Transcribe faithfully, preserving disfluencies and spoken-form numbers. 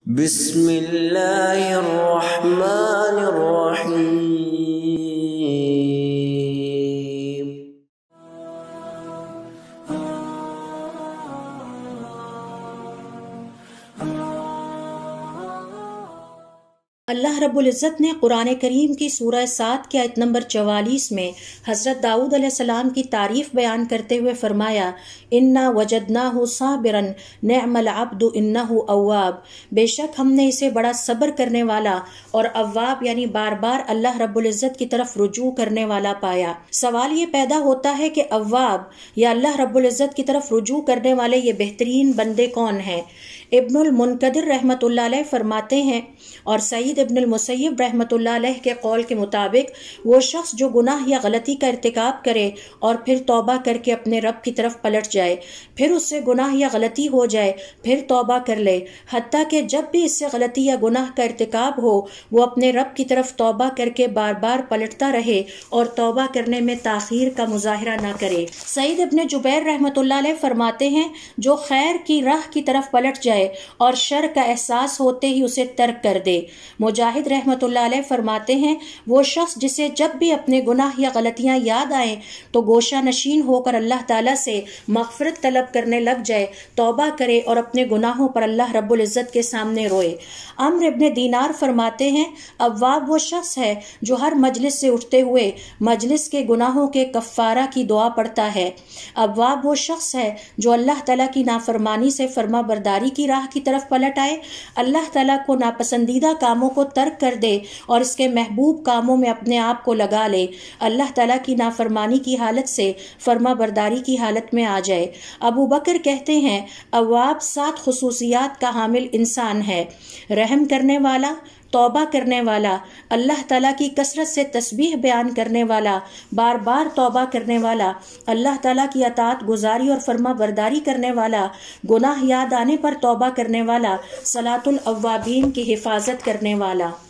بسم اللہ الرحمن الرحیم۔ اللہ رب العزت نے قرآن کریم کی سورہ سات کی آیت نمبر چوالیس میں حضرت داؤد علیہ السلام کی تعریف بیان کرتے ہوئے فرمایا، اِنَّا وَجَدْنَاهُ صَابِرًا نِعْمَ الْعَبْدُ إِنَّهُ أَوَّابٌ، بے شک ہم نے اسے بڑا صبر کرنے والا اور اواب یعنی بار بار اللہ رب العزت کی طرف رجوع کرنے والا پایا۔ سوال یہ پیدا ہوتا ہے کہ اواب یا اللہ رب العزت کی طرف رجوع کرنے والے یہ بہترین بندے کون ہیں؟ ابن المنقدر رحمۃ اللہ علیہ فرماتے ہیں اور سعید ابن المسیب رحمۃ اللہ علیہ کے قول کے مطابق وہ شخص جو گناہ یا غلطی کا ارتکاب کرے اور پھر توبہ کر کے اپنے رب کی طرف پلٹ جائے، پھر اس سے گناہ یا غلطی ہو جائے، پھر توبہ کر لے، حتیٰ کہ جب بھی اس سے غلطی یا گناہ کا ارتکاب ہو وہ اپنے رب کی طرف توبہ کر کے بار بار پلٹتا رہے اور توبہ کرنے میں تاخیر کا مظاہرہ نہ کرے۔ سعید ابن جبیر رحمۃ اللہ علیہ فرماتے ہیں جو خیر کی راہ کی طرف پلٹ جائے اور شر کا احساس ہوتے ہی اسے ترک کر دے۔ مجاہد رحمۃ اللہ علیہ فرماتے ہیں وہ شخص جسے جب بھی اپنے گناہ یا غلطیاں یاد آئیں تو گوشہ نشین ہو کر اللہ تعالیٰ سے مغفرت طلب کرنے لگ جائے، توبہ کرے اور اپنے گناہوں پر اللہ رب العزت کے سامنے روئے۔ عمرو ابن دینار فرماتے ہیں اواب وہ شخص ہے جو ہر مجلس سے اٹھتے ہوئے مجلس کے گناہوں کے کفارہ کی دعا پڑھتا ہے۔ اواب وہ شخص ہے جو اللہ تعالیٰ کی نافرمانی سے فرما برداری کی راہ کی طرف پلٹ آئے، اللہ تعالیٰ کو ناپسندیدہ کاموں کو ترک کر دے اور اس کے محبوب کاموں میں اپنے آپ کو لگا لے، اللہ تعالیٰ کی نافرمانی کی حالت سے فرما برداری کی حالت میں آ جائے۔ ابو بکر کہتے ہیں اواب سات خصوصیات کا حامل انسان ہے: رحم کرنے والا، توبہ کرنے والا، اللہ تعالیٰ کی کثرت سے تسبیح بیان کرنے والا، بار بار توبہ کرنے والا، اللہ تعالیٰ کی اطاعت گزاری اور فرما برداری کرنے والا، گناہ یاد آنے پر توبہ کرنے والا، صلاۃ الاوابین کی حفاظت کرنے والا۔